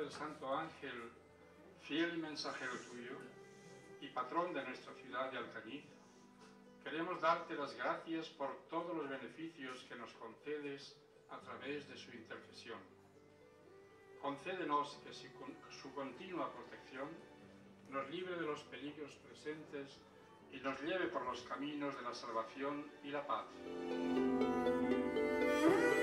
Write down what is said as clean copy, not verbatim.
del Santo Ángel, fiel y mensajero tuyo, y patrón de nuestra ciudad de Alcañiz, queremos darte las gracias por todos los beneficios que nos concedes a través de su intercesión. Concédenos que su continua protección nos libre de los peligros presentes y nos lleve por los caminos de la salvación y la paz.